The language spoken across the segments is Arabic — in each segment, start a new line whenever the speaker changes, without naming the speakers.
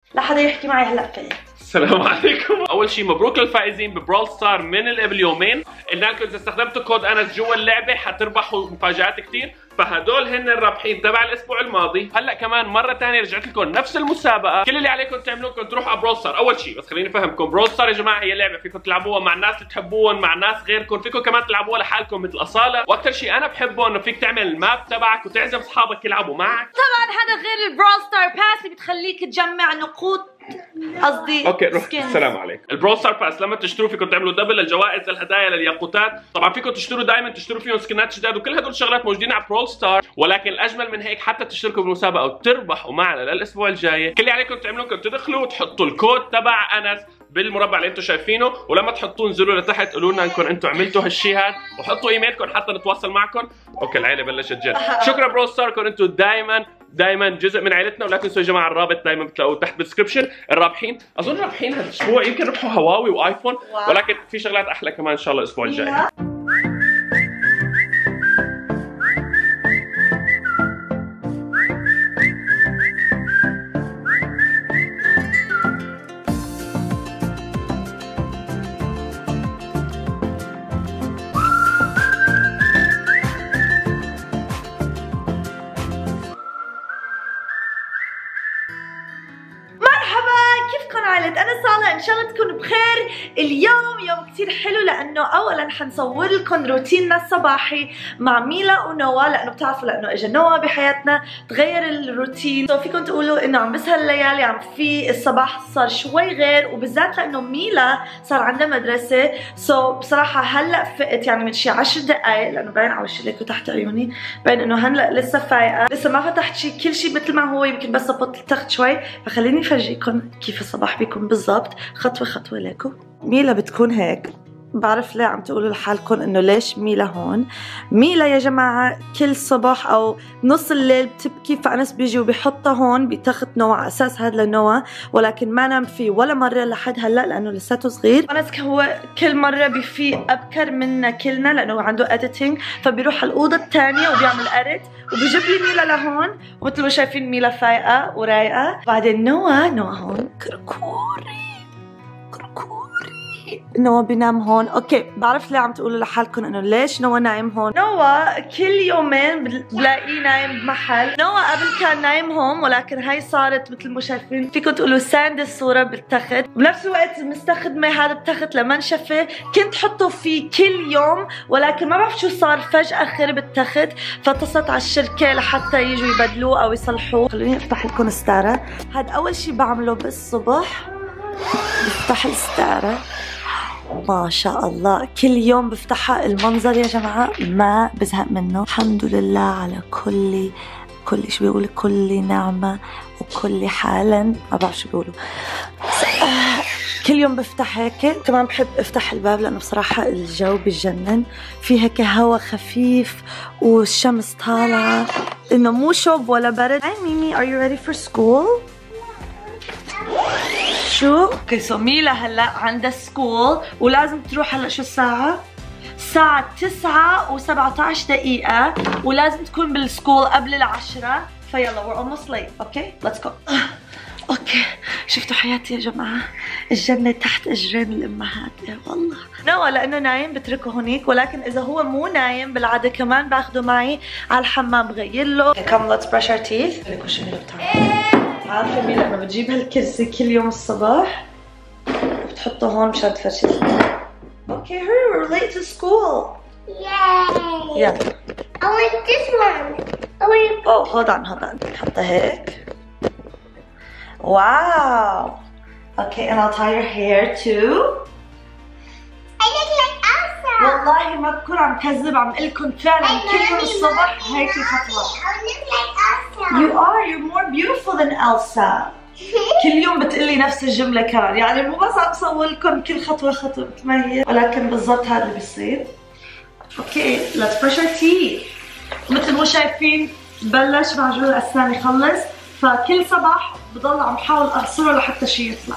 لحدا يحكي معي هلا فيا.
السلام عليكم. اول شيء مبروك للفائزين ببرول ستار من قبل يومين. قلنا لكم اذا استخدمتوا كود انس جوا اللعبه حتربحوا مفاجآت كثير، فهدول هن الرابحين تبع الاسبوع الماضي. هلا كمان مره ثانيه رجعت لكم نفس المسابقه، كل اللي عليكم تعملوه انكم تروحوا على برول ستار. اول شيء بس خليني افهمكم، برول ستار يا جماعه هي لعبه فيكم تلعبوها مع الناس اللي تحبوهم، مع ناس غيركم، فيكم كمان تلعبوها لحالكم مثل اصاله، واكثر شيء انا بحبه انه فيك تعمل الماب تبعك وتعزم اصحابك يلعبوا معك.
طبعا هذا غير البرول ستار باس اللي بتخليك تجمع نقود، قصدي
اوكي روح. السلام عليكم. البرول ستار باس لما تشتروا فيكم تعملوا دبل للجوائز للهدايا للياقوتات. طبعا فيكم تشتروا دائما تشتروا فيهم سكنات جداد وكل هدول الشغلات موجودين على برول ستار، ولكن الاجمل من هيك حتى تشتركوا بالمسابقه وتربحوا معنا للاسبوع الجاي. كل اللي عليكم تعملوه انكم تدخلوا وتحطوا الكود تبع انس بالمربع اللي انتم شايفينه، ولما تحطوه انزلوا لتحت قولوا لنا انكم انتم عملتوا هالشيء هذا وحطوا ايميلكم حتى نتواصل معكم. اوكي العيله بلشت جد. شكرا برول ستار، كون انتم دائما جزء من عائلتنا، ولا تنسوا يا جماعه الرابط دائما بتلاقوه تحت بالدسكربشن. الرابحين اظن رابحين هذا الاسبوع يمكن ربحوا هواوي وايفون، ولكن في شغلات احلى كمان ان شاء الله الاسبوع الجاي.
أنا صالة، إن شاء الله تكونوا بخير. اليوم يوم كتير حلو لأنه أولاً حنصور لكم روتيننا الصباحي مع ميلا ونوا، لأنه بتعرفوا لأنه إجا نوا بحياتنا تغير الروتين، فيكم تقولوا إنه عم بس هالليالي عم في الصباح صار شوي غير، وبالذات لأنه ميلا صار عندها مدرسة. بصراحة هلأ فقت يعني من شي 10 دقايق، لأنه باين على وشي ليكوا تحت عيوني باين إنه هلأ لسه فايقة، لسه ما فتحت شي، كل شي مثل ما هو، يمكن بس بطلت شوي. فخليني أفرجيكم كيف الصباح بيكون بالضبط خطوة خطوة لكم. ميلا بتكون هيك، بعرف ليه عم تقولوا لحالكم انه ليش ميلا هون. ميلا يا جماعة كل صباح او نص الليل بتبكي، فأنس بيجي وبيحطها هون بتخت نوا على اساس هذا لنوا، ولكن ما نام فيه ولا مرة لحد هلا لانه لساته صغير. أنس هو كل مرة بيفيق ابكر منا كلنا لانه عنده اديتنج، فبيروح على الأوضة الثانية وبيعمل ارت وبيجيب لي ميلا لهون، ومثل ما شايفين ميلا فايقة ورايقة. بعدين نوا هون كركوري نوا بينام هون. اوكي بعرف ليه عم تقولوا لحالكم انه ليش نوا نايم هون. نوا كل يومين بلاقيه نايم بمحل. نوا قبل كان نايم هون، ولكن هاي صارت مثل ما شايفين فيكم تقولوا ساند الصوره بالتخت. بنفس الوقت مستخدمه هذا التخت لمنشفه، كنت حطه فيه كل يوم، ولكن ما بعرف شو صار فجاه خرب التخت، فاتصلت على الشركه لحتى يجوا يبدلوه او يصلحوه. خلوني افتح لكم الستاره. هذا اول شيء بعمله بالصبح، بفتح الستاره ما شاء الله كل يوم بفتحها. المنظر يا جماعة ما بزهق منه. الحمد لله على كل شو بيقول، كل نعمة وكل حالا، ما بعرف شو بيقولوا. كل يوم بفتح هيك. كمان بحب افتح الباب لانه بصراحة الجو بيجنن، في هيك هوا خفيف والشمس طالعة، انه مو شوب ولا برد. Hi Mimi, are you ready for school? شو؟ اوكي سو ميلا هلا عندها سكول ولازم تروح. هلا شو الساعة؟ الساعة 9:17 دقيقة، ولازم تكون بالسكول قبل 10. فيلا we're almost late. اوكي let's go. اوكي شفتوا حياتي يا جماعة، الجنة تحت اجرين الامهات. ايه والله. نوا لانه نايم بتركه هونيك، ولكن اذا هو مو نايم بالعادة كمان باخده معي على الحمام بغير له. come let's brush our teeth. ليكوا شو ميلا بتعمل. عارفة ميلا انه بتجيب هالكرسي كل يوم الصباح وبتحطه هون مشان تفرشي. اوكي hurry we're late to school.
Yay!
يلا.
I want this one. I want.
Oh hold on نحطها هيك. واو. Okay and I'll tie your hair too.
I look like Elsa.
والله ما بكون عم كذب، عم قول لكم فعلا كل يوم الصبح هيك الخطوة.
I look like Elsa.
You are, you're more beautiful than Elsa. كل يوم بتقلي نفس الجملة كمان، يعني مو بس عم صور لكم كل خطوة خطوة بتميز، ولكن بالضبط هذا اللي بيصير. اوكي let's brush our teeth. مثل ما شايفين بلش معجون الأسنان يخلص، فكل صباح بضل عم حاول اغسله لحتى شي يطلع.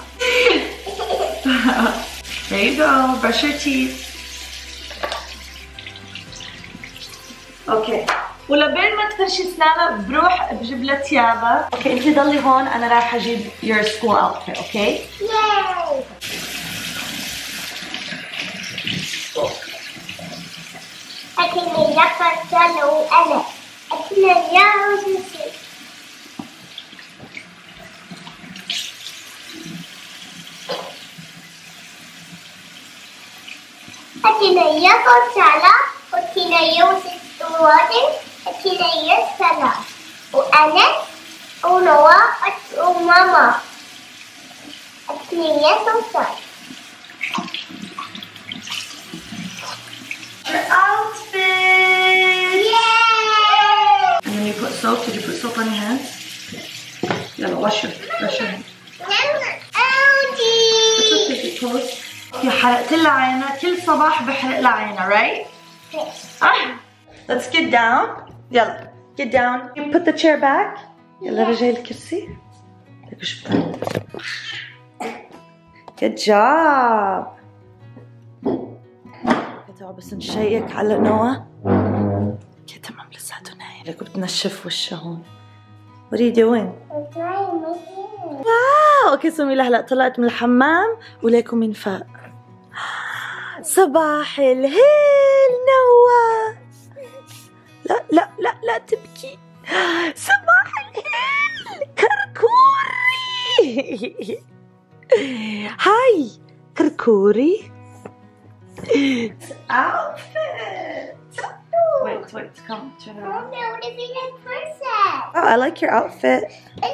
There you go, brush your teeth. Okay, ولبين ما تفرشي اسنانها بروح بجيب لها ثيابها. اوكي انتي ضلي هون، انا رايحه اجيب your school outfit. اوكي
Yay! أكيد يفرق له أنا. أكيد ياوزي. أكيد يفرق له. أكيد يوزي الوادي. أكيد يسلا. وأنا ونوا وماما. أكيد يسلا.
your outfit.
Yay!
And then you put soap. Did you put soap on your hands? يلا wash your hands. اوكي حرقت لها عينها، كل صباح بحرق لها عينها right؟ Let's get down. يلا get down. You put the chair back. يلا رجعي الكرسي. ليكوا شو بتعمل. Good job. بس نشيك على نوا. اوكي تمام لساته نايم. ليكوا بتنشف وشها هون. What are you doing؟ واو اوكي سميلة هلا طلعت من الحمام وليكوا مين فاق. صباح الهيل نوا. لا لا لا لا تبكي. صباح الهيل كركوري. هاي كركوري. Outfit. Wait, come turn around.
I want to be like princess.
Oh, I like your outfit.
I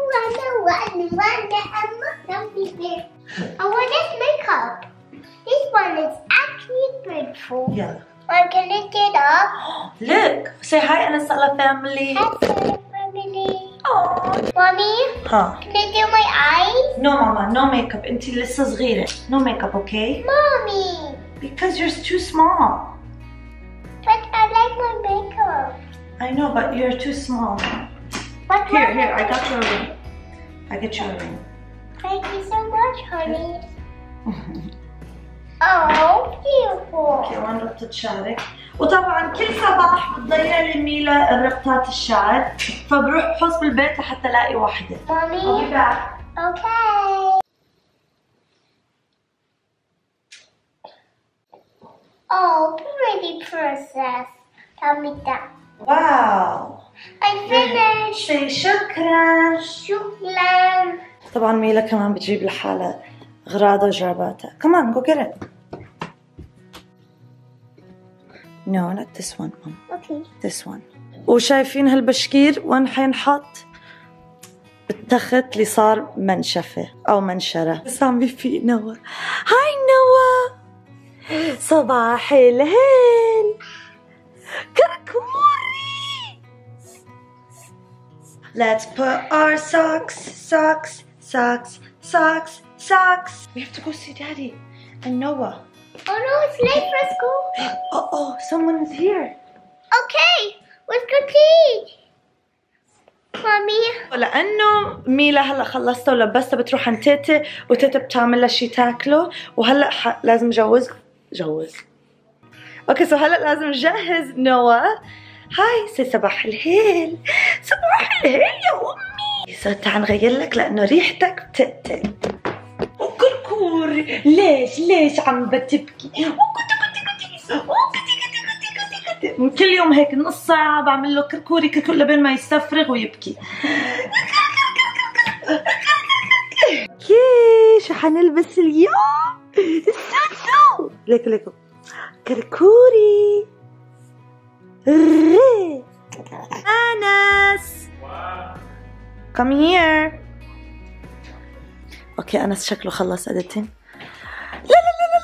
want this makeup. This one is actually beautiful.
Yeah.
I'm gonna get up.
Look, say hi Anna Sala family.
Hi, family.
Oh.
Mommy,
Huh.
can I do my eyes?
No, Mama, no makeup. أنتِ لسه صغيرة. No makeup, okay?
Mommy,
Because you're too small.
but I like my makeup.
I know, but you're too small.
But
Here, I got you a ring. I get you a ring.
Thank you so much, honey. Oh, beautiful.
اوكي وين ربطة شعرك؟ وطبعا كل صباح بتضيع لي ميلا ربطات الشعر، فبروح بحوص بالبيت لحتى الاقي وحدة.
Mommy.
I'll be back.
Okay. Oh, pretty princess. Tell me that.
Wow.
I finished.
Say شكرا.
Shukran.
طبعا ميلا كمان بتجيب لحالها اغراضها وجراباتها. Come on, go get it. No, not this one, Mom.
Okay.
This one. وشايفين هالبشكير وين حينحط؟ بالتخت اللي صار منشفة أو منشرة. بس عم بفيق نوا. هاي نوا. صباح الهيل. كركوري. Let's put our socks. We have to go see Daddy and Noah.
Oh no, it's late for school.
Oh, someone is here.
Okay, let's go teach. Mommy.
لأنه ميلا هلا خلصتها ولبستها بتروح عند تيتا وتيتا بتعمل لها شي تاكله وهلا لازم جوز. اوكي سو هلا لازم نجهز نوا. هاي سي صباح الهيل. صباح الهيل يا امي. سو تعال نغير لك لانه ريحتك بتقتل. وكركوري ليش عم بتبكي؟ من كل يوم هيك نص ساعة بعمل له كركوري لبين ما يستفرغ ويبكي. شو حنلبس اليوم؟ السوسو. ليكو كركوري. أنس. Come here. اوكي أنس شكله خلص editing. لا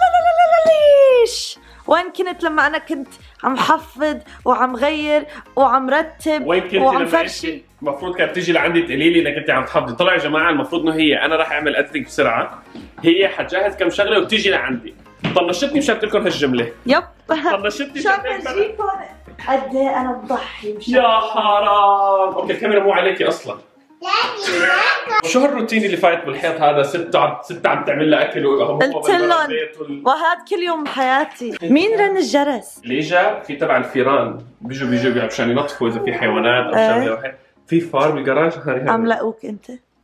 ليش؟ وين كنت لما أنا كنت عم حفظ وعم غير وعم رتب
وين كنت
وعم
لما
فرشي؟
المفروض كانت تيجي لعندي تقولي لي انك انت عم تحفظي. طلع يا جماعه المفروض انه هي انا راح اعمل اديتنج بسرعه، هي حتجهز كم شغله وتيجي لعندي. طنشتني مشان لكم هالجمله.
يب
طنشتني
شو فرجيكم قد ايه انا بضحي.
يا حرام. اوكي الكاميرا مو عليكي اصلا. شو هالروتين اللي فايت بالحيط هذا؟ ست عم تعمل لها اكل
قلت لهم وهذا كل يوم بحياتي. مين رن الجرس؟
اللي اجا في تبع الفيران بيجوا مشان ينظفوا اذا في حيوانات او شغله وهيك. في فار بالجراج هاي
عم لاقوك انت.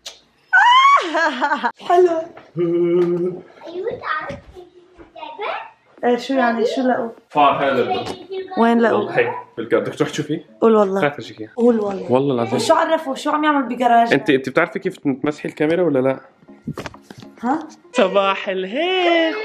حلو. ايه شو يعني شو لقوك؟
فار هذا.
وين لقوك؟
هيك بالجراج. بدك تروح تشوفي؟
قول والله.
خايف اشيك اياها.
قول والله.
والله العظيم.
شو عرفوا؟ شو عم يعمل بجراج؟
انت بتعرفي كيف تمسحي الكاميرا ولا لا؟
ها؟
صباح الخير.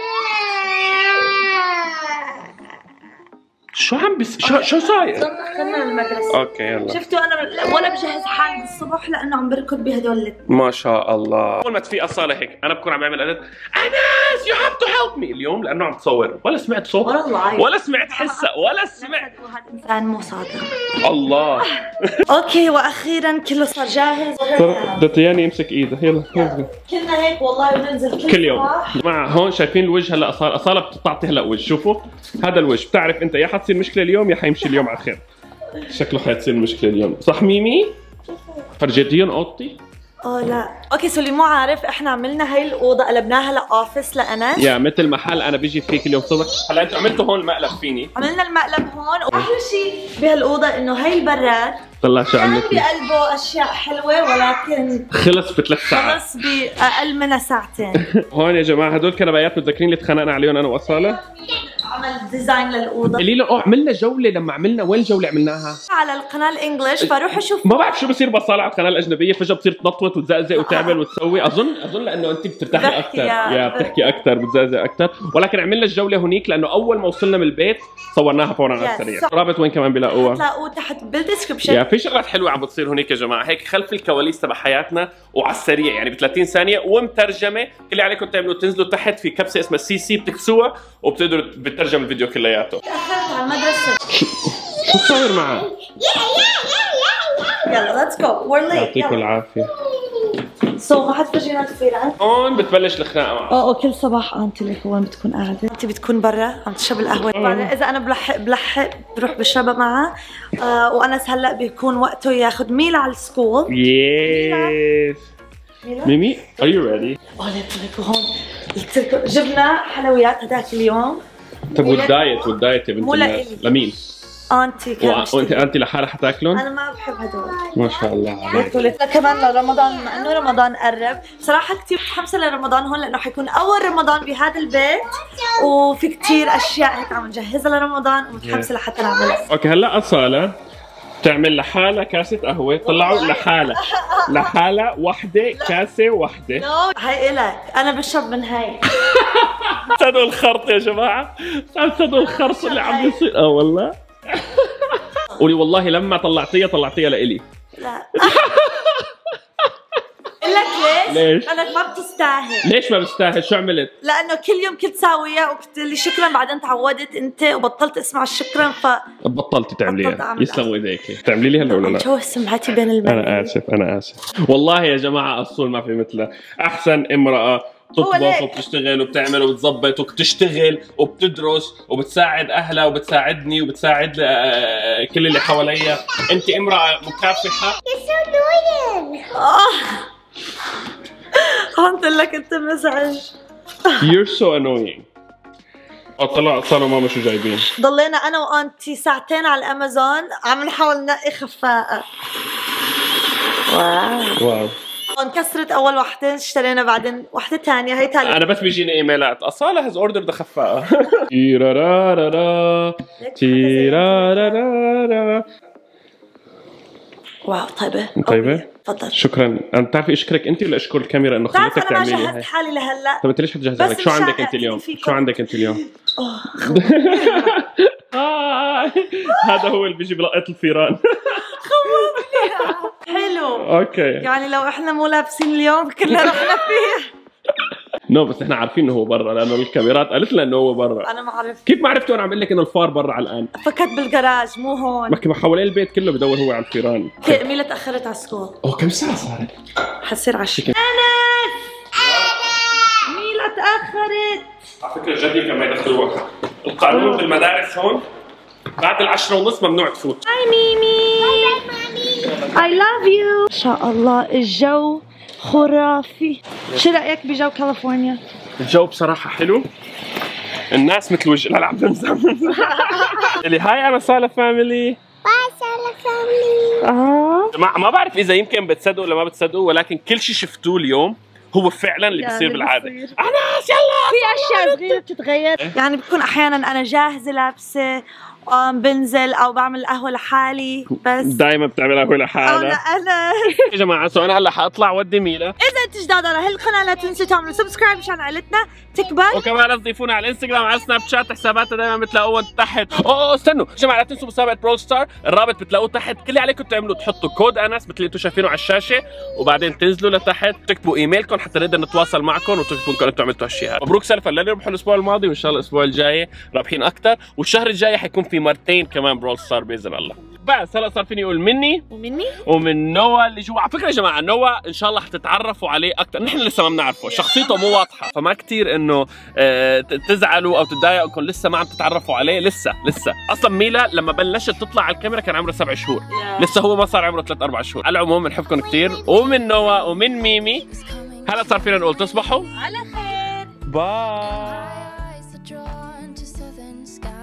شو عم شو صاير؟
دخلنا المدرسة.
اوكي يلا.
شفتوا انا ولا بجهز حالي الصبح لانه عم بركض بهدول
ما شاء الله. اول ما تفيق أصالة هيك انا بكون عم بعمل انس يو هاف تو هيلب مي. اليوم لانه عم تصور ولا سمعت صوت ولا سمعت حسه ولا سمعت.
هذا انسان مو صادق.
الله.
اوكي واخيرا كله صار جاهز.
دتياني يمسك ايده يلا.
كنا هيك والله بننزل
كل يوم. جماعه هون شايفين الوجه هلا أصالة بتعطي هلا وجه. شوفوا هذا الوجه. بتعرف انت يا حتصير مشكله اليوم يا حيمشي اليوم على خير. شكله حتصير مشكله اليوم صح ميمي؟ فرجيتيهم اوضتي؟
لا اوكي سو اللي مو عارف احنا عملنا هاي الاوضه قلبناها لاوفيس لانس.
يا مثل محل انا بيجي فيه كل يوم صبح. هلا انتوا عملتوا هون المقلب فيني.
عملنا المقلب هون واحلى شيء بهالاوضه انه هاي البراد
طلع شو عملت
بقلبه اشياء حلوه ولكن
خلص ب3 ساعات.
خلص باقل من ساعتين.
هون يا جماعه هدول كنبايات متذكرين اللي تخانقنا عليهم انا واصاله؟
عمل ديزاين للاوضه.
قولي له عملنا جوله لما عملنا وين الجوله عملناها؟ على
القناه الانجليش فروحوا شوفوا.
ما بعرف شو بصير بصالة على القناه الاجنبيه فجاه بتصير تنطوط وتزقزق وتعمل وتسوي. اظن لانه انت بترتاحي اكثر يا بتحكي اكثر بتزقزق اكثر. ولكن عملنا الجوله هنيك لانه اول ما وصلنا من البيت صورناها فورا على السريع. رابط وين كمان بلاقوها؟
بتلاقوه تحت بالديسكربشن.
يا في شغلات حلوه عم بتصير هنيك يا جماعه هيك خلف الكواليس تبع حياتنا وعلى السريع يعني ب 30 ثانيه ومترجمه. كل اللي عليكم تعملوا تنزلوا تحت في كبسه اسمها CC بتكسوها وبتقدروا بترجم الفيديو كلياته.
تاخرت على المدرسه.
شو صاير معك؟
يلا ليتس جو وير ليت.
يعطيكم العافيه.
ما حد فرجينا الفيران.
هون بتبلش الخناقه معه.
كل صباح انت ليك وين بتكون قاعده؟ انت بتكون برا عم تشرب القهوه. بعدين اذا انا بلحق بروح بشربها معها. وانس هلا بيكون وقته ياخذ ميلا على السكول.
يس ميمي are you ready؟
ليكو هون قلت لكم جبنا حلويات هذاك اليوم.
طب والدايت يا بنت الناس لمين؟
انتي
وانت انتي لحالها حتاكلون؟
انا ما بحب هدول.
ما شاء الله عليك.
كمان لرمضان بما انه رمضان قرب بصراحه كثير متحمسه لرمضان هون لانه حيكون اول رمضان بهذا البيت وفي كثير اشياء هيك عم نجهزها لرمضان ومتحمسه لحتى نعملها.
اوكي هلا أصالة تعمل لحالها كاسة قهوة. طلعوا لحالها وحدة كاسة وحدة.
هاي إلك أنا بشرب من هاي.
صدقوا الخرط يا جماعة. صدقوا الخرط اللي عم يصير. والله قولي والله لما طلعتيها لإلي.
لا لك ليش؟ لأنك ما بتستاهل.
ليش ما بستاهل؟ شو عملت؟
لأنه كل يوم كنت ساويها وقلت لي شكرا بعدين تعودت أنت وبطلت أسمع الشكرا
بطلتي تعمليها. يسلموا إيديك. تعملي لي هلا ولا لا؟
شو سمعتي بين المال.
أنا آسف والله يا جماعة. أصول ما في مثلها. أحسن امرأة تطبخ وبتشتغل وبتعمل وبتظبط وبتشتغل وبتدرس وبتساعد اهلها وبتساعدني وبتساعد كل اللي حواليا. انت امراه مكافحه.
قلت لك انت مزعج.
You're so annoying. طلع صاروا ماما شو جايبين.
ضلينا انا وانتي ساعتين على الامازون عم نحاول ننقي خفاقه. واو انكسرت اول وحده اشترينا بعدين وحده ثانيه هي ثالث. انا
بس بيجيني ايميلات أصالة هاز اوردر خفاقه. تيرارارا
واو
طيبه
تفضل.
شكرا. انا بتعرفي اشكرك انت ولا اشكر الكاميرا انه خليتك تعملي هاي؟
انا ما جهزت حالي لهلا.
طب انت ليش حتجهزها لك؟ شو عندك انت اليوم؟ هذا هو اللي بيجي بلقط الفيران.
خوفني. حلو
اوكي
يعني لو احنا مو لابسين اليوم كنا رحنا فيه.
بس احنا عارفين انه هو برا لانه الكاميرات قالت لنا انه هو برا.
انا ما عرفت.
كيف ما عرفتوا؟ انا عم اقول لك انه الفار برا على الان.
فكت بالجراج مو هون.
ما حوالين البيت كله بدور هو على الفيران.
ميلا تاخرت على السكول.
كم ساعه صارت؟
حتصير 10. انس ميلا تاخرت.
على فكره جدي كمان يدخلوها. القانون بالمدارس هون بعد 10:30 ممنوع تفوت.
هاي ميمي. I love you. ما شاء الله الجو خرافي. شو رأيك بجو كاليفورنيا؟
الجو بصراحة حلو. الناس مثل وجه الألعاب زمزم. اللي هاي أنا صالة فاميلي.
باي صالة فاميلي.
ما بعرف إذا يمكن بتصدقوا ولا ما بتصدقوا، ولكن كل شيء شفتوه اليوم هو فعلا اللي بيصير بالعادة. أناس يلا
في أشياء صغيرة بتتغير. يعني بكون أحيانا أنا جاهزة لابسة بنزل او بعمل قهوه لحالي، بس
دائما بتعمل قهوه لحالك.
انا
يا جماعه سو انا هلا حاطلع ودي ميلا.
اذا انتم جداد على هالقناه لا تنسوا تعملوا سبسكرايب مشان عائلتنا تكبر،
وكمان لا تضيفونا على الانستغرام على السناب شات، حساباتنا دائما بتلاقوها تحت. استنوا يا جماعه لا تنسوا مسابقه برول ستار، الرابط بتلاقوه تحت. كل اللي عليكم تعملوا تحطوا كود انس مثل اللي انتم شايفينه على الشاشه، وبعدين تنزلوا لتحت تكتبوا ايميلكم حتى نقدر نتواصل معكم وتكتبوا انكم انتم عملتوا هالشيء هذا. مبروك سلفا للي ربحوا الاسبوع الماضي، وان شاء الله الاسبوع الجاي رابحين اكثر، والشهر الجاي حيكون في مرتين كمان برول ستار باذن الله. بس هلا صار فيني اقول مني ومن نوا اللي جوا. على فكره يا جماعه نوا ان شاء الله حتتعرفوا عليه اكثر، نحن لسه ما بنعرفه، شخصيته مو واضحه، فما كثير انه تزعلوا او تتضايقوا انكم لسه ما عم تتعرفوا عليه. لسه اصلا ميلا لما بلشت تطلع على الكاميرا كان عمره 7 شهور، لسه هو ما صار عمره 3-4 شهور. على العموم بنحبكم كثير، ومن نوا ومن ميمي هلا صار فينا نقول تصبحوا
على خير.
باي.